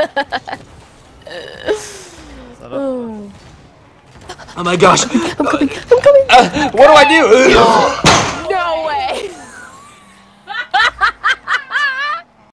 Oh my gosh! I'm coming! I'm coming! What do I do?